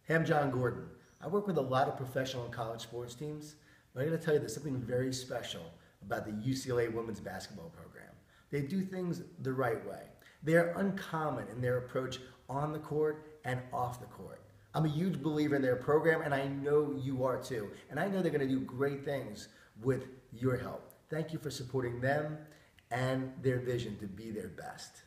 Hey, I'm Jon Gordon. I work with a lot of professional and college sports teams, but I'm going to tell you there's something very special about the UCLA women's basketball program. They do things the right way. They are uncommon in their approach on the court and off the court. I'm a huge believer in their program, and I know you are too. And I know they're going to do great things with your help. Thank you for supporting them and their vision to be their best.